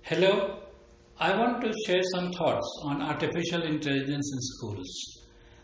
Hello, I want to share some thoughts on artificial intelligence in schools.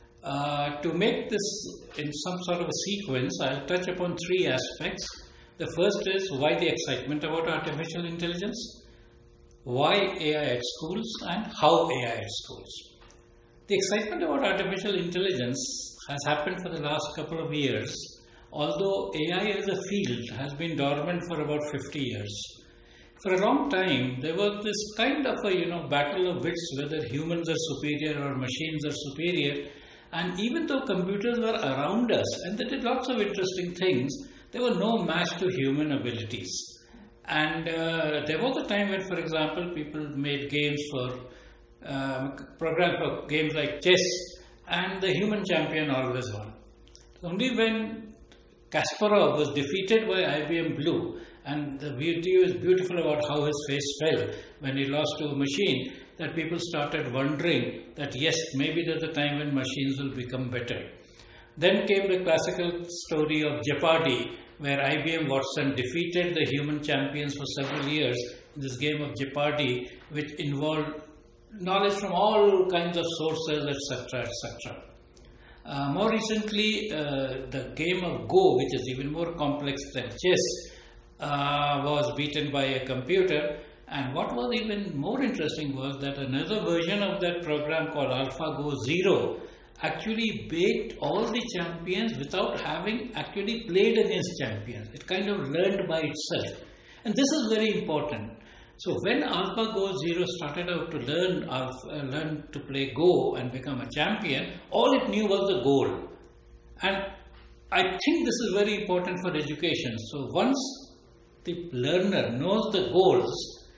To make this in some sort of a sequence, I'll touch upon three aspects. The first is why the excitement about artificial intelligence, why AI at schools, and how AI at schools. The excitement about artificial intelligence has happened for the last couple of years, although AI as a field has been dormant for about 50 years. For a long time, there was this kind of a battle of wits whether humans are superior or machines are superior. And even though computers were around us and they did lots of interesting things, there were no match to human abilities. And there was a time when, for example, people made games for programs for games like chess, and the human champion always won. Only when Kasparov was defeated by IBM Blue, and the video is beautiful about how his face fell when he lost to a machine, that people started wondering that yes, maybe there's a time when machines will become better. Then came the classical story of Jeopardy, where IBM Watson defeated the human champions for several years in this game of Jeopardy, which involved knowledge from all kinds of sources, etc., etc. More recently, the game of Go, which is even more complex than chess, was beaten by a computer. And what was even more interesting was that another version of that program called AlphaGo Zero actually beat all the champions without having actually played against champions. It kind of learned by itself. And this is very important. So when AlphaGo Zero started out to learn to play Go and become a champion, all it knew was the goal. And I think this is very important for education. So once the learner knows the goals,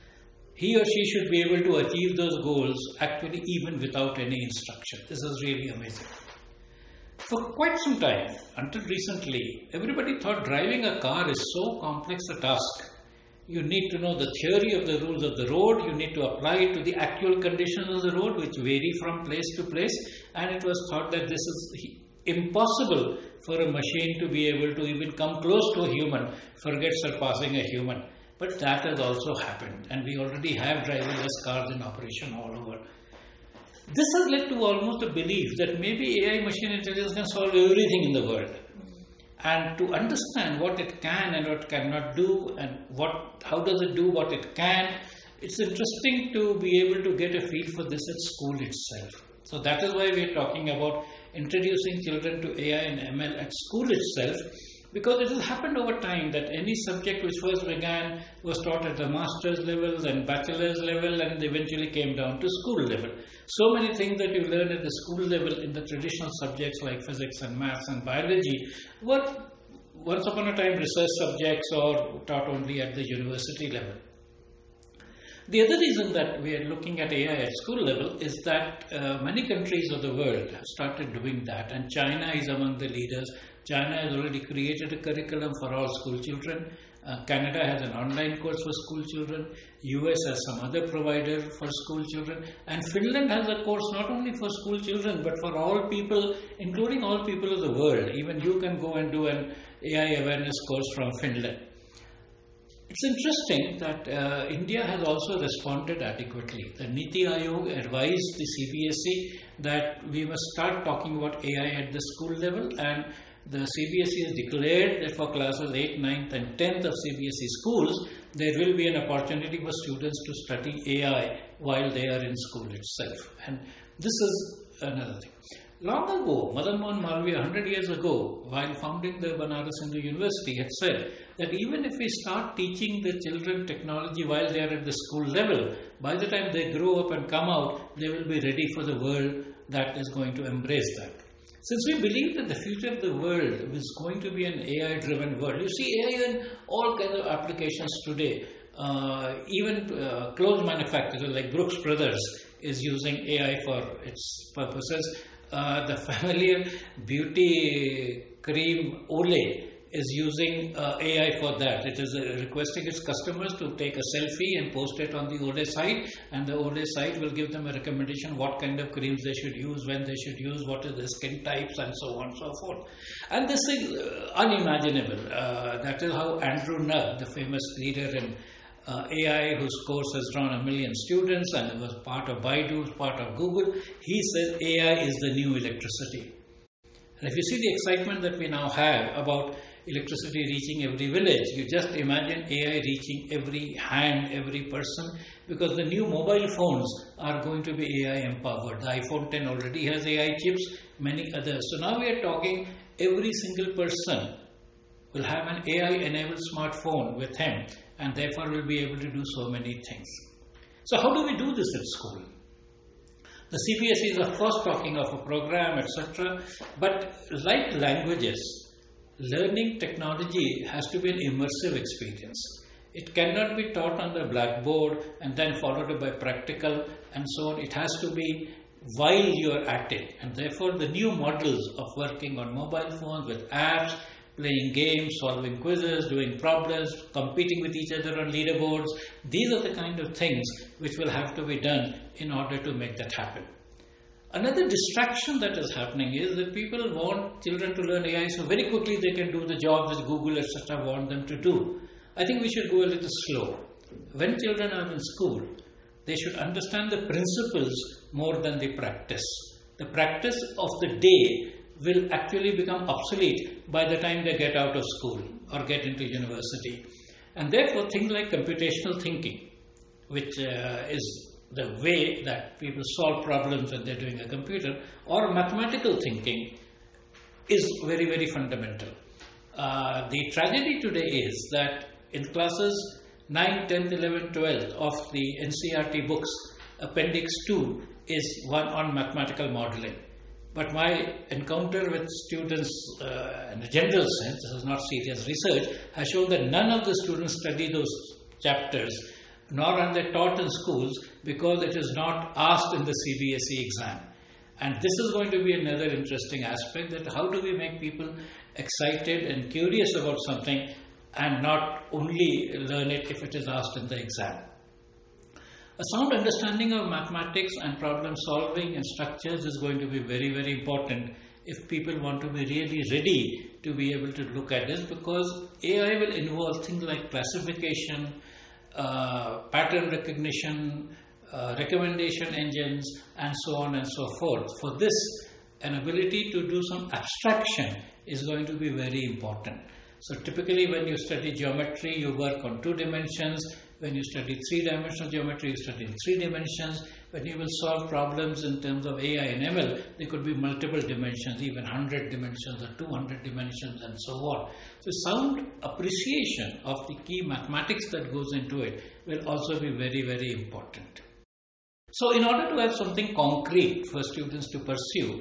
he or she should be able to achieve those goals actually even without any instruction. This is really amazing. For quite some time, until recently, everybody thought driving a car is so complex a task. You need to know the theory of the rules of the road, you need to apply it to the actual conditions of the road, which vary from place to place, and it was thought that this is impossible for a machine to be able to even come close to a human, forget surpassing a human. But that has also happened, and we already have driverless cars in operation all over. This has led to almost a belief that maybe AI machine intelligence can solve everything in the world. And to understand what it can and what it cannot do, and how does it do what it can, it's interesting to be able to get a feel for this at school itself. So that is why we are talking about introducing children to AI and ML at school itself, because it has happened over time that any subject which first began was taught at the master's level and bachelor's level and eventually came down to school level. So many things that you learn at the school level in the traditional subjects like physics and maths and biology were once upon a time research subjects or taught only at the university level. The other reason that we are looking at AI at school level is that many countries of the world have started doing that, and China is among the leaders. China has already created a curriculum for all school children. Canada has an online course for school children. US has some other provider for school children. And Finland has a course not only for school children, but for all people, including all people of the world. Even you can go and do an AI awareness course from Finland. It's interesting that India has also responded adequately. The Niti Aayog advised the CBSE that we must start talking about AI at the school level, and the CBSE has declared that for classes 8th, 9th and 10th of CBSE schools, there will be an opportunity for students to study AI while they are in school itself. And this is another thing. Long ago, Madan Mohan Malviya, 100 years ago, while founding the Banaras Hindu University, had said that even if we start teaching the children technology while they are at the school level, by the time they grow up and come out, they will be ready for the world that is going to embrace that. Since we believe that the future of the world is going to be an AI-driven world, you see AI in all kinds of applications today. Even clothes manufacturers like Brooks Brothers is using AI for its purposes. The familiar beauty cream Olay is using AI for that. It is requesting its customers to take a selfie and post it on the Olay site, and the Olay site will give them a recommendation what kind of creams they should use, when they should use, what are the skin types, and so on and so forth. And this is unimaginable. That is how Andrew Nunn, the famous leader in AI, whose course has drawn 1 million students and it was part of Baidu, part of Google. He says AI is the new electricity. And if you see the excitement that we now have about electricity reaching every village, you just imagine AI reaching every hand, every person, because the new mobile phones are going to be AI empowered. The iPhone 10 already has AI chips, many others. So now we are talking every single person will have an AI-enabled smartphone with him and therefore will be able to do so many things. So how do we do this at school? The CBSE is of course talking of a program, etc. But like languages, learning technology has to be an immersive experience. It cannot be taught on the blackboard and then followed by practical and so on. It has to be while you are at it. And therefore the new models of working on mobile phones with apps, playing games, solving quizzes, doing problems, competing with each other on leaderboards. These are the kind of things which will have to be done in order to make that happen. Another distraction that is happening is that people want children to learn AI so very quickly they can do the jobs which Google, etc. want them to do. I think we should go a little slow. When children are in school, they should understand the principles more than the practice. The practice of the day will actually become obsolete by the time they get out of school or get into university. And therefore things like computational thinking, which is the way that people solve problems when they're doing a computer, or mathematical thinking is very, very fundamental. The tragedy today is that in classes 9, 10th, 11th, 12th of the NCERT books, Appendix 2 is one on mathematical modeling. But my encounter with students in a general sense, this is not serious research, has shown that none of the students study those chapters, nor are they taught in schools because it is not asked in the CBSE exam. And this is going to be another interesting aspect, that how do we make people excited and curious about something and not only learn it if it is asked in the exam. A sound understanding of mathematics and problem solving and structures is going to be very, very important if people want to be really ready to be able to look at this, because AI will involve things like classification, pattern recognition, recommendation engines, and so on and so forth. For this, an ability to do some abstraction is going to be very important. So typically when you study geometry, you work on 2 dimensions. When you study 3-dimensional geometry, you study in 3 dimensions. When you will solve problems in terms of AI and ML, there could be multiple dimensions, even 100 dimensions or 200 dimensions and so on. So sound appreciation of the key mathematics that goes into it will also be very, very important. So in order to have something concrete for students to pursue,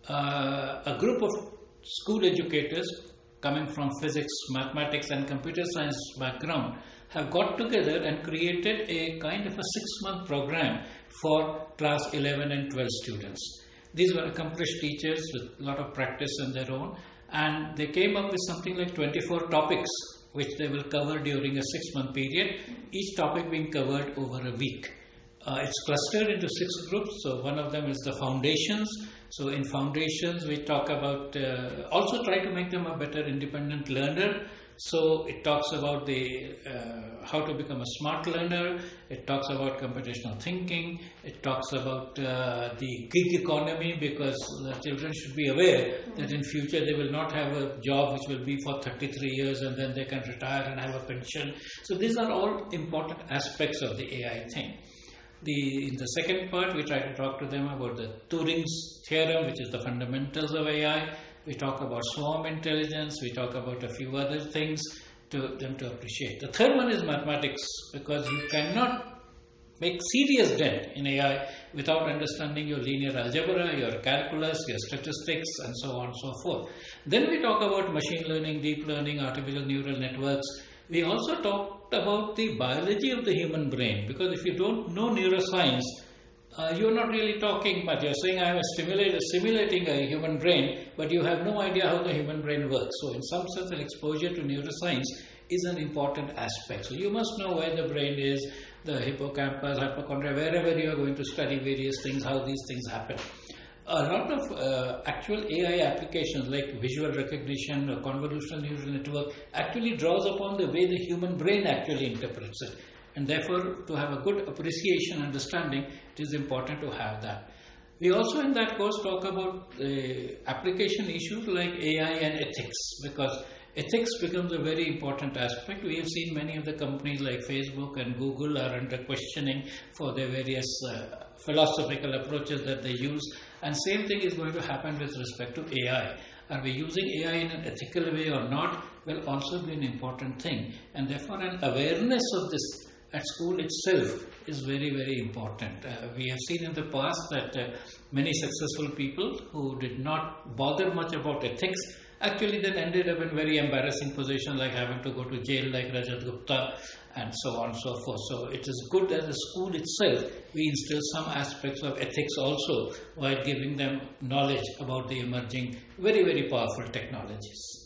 a group of school educators coming from physics, mathematics and computer science background have got together and created a kind of a 6-month program for class 11 and 12 students. These were accomplished teachers with a lot of practice on their own, and they came up with something like 24 topics which they will cover during a 6-month period, each topic being covered over a week. It's clustered into 6 groups. So one of them is the foundations. So in foundations we talk about, also try to make them a better independent learner. So it talks about the how to become a smart learner. It talks about computational thinking. It talks about the gig economy, because the children should be aware that in future they will not have a job which will be for 33 years and then they can retire and have a pension. So these are all important aspects of the AI thing. In the second part, we try to talk to them about the Turing's theorem, which is the fundamentals of AI. We talk about swarm intelligence. We talk about a few other things to them to appreciate. The third one is mathematics, because you cannot make serious dent in AI without understanding your linear algebra, your calculus, your statistics, and so on and so forth. Then we talk about machine learning, deep learning, artificial neural networks. We also talked about the biology of the human brain, because if you don't know neuroscience, you're not really talking much. You're saying I'm simulating a human brain, but you have no idea how the human brain works. So in some sense, an exposure to neuroscience is an important aspect. So you must know where the brain is, the hippocampus, hypochondria, wherever you are going to study various things, how these things happen. A lot of actual AI applications like visual recognition or convolutional neural network actually draws upon the way the human brain actually interprets it. And therefore, to have a good appreciation, understanding, it is important to have that. We also in that course talk about application issues like AI and ethics, because ethics becomes a very important aspect. We have seen many of the companies like Facebook and Google are under questioning for their various philosophical approaches that they use. And same thing is going to happen with respect to AI. Are we using AI in an ethical way or not will also be an important thing. And therefore an awareness of this at school itself is very, very important. We have seen in the past that many successful people who did not bother much about ethics actually then ended up in very embarrassing positions like having to go to jail like Rajat Gupta and so on and so forth. So it is good that the school itself we instill some aspects of ethics also while giving them knowledge about the emerging very, very powerful technologies.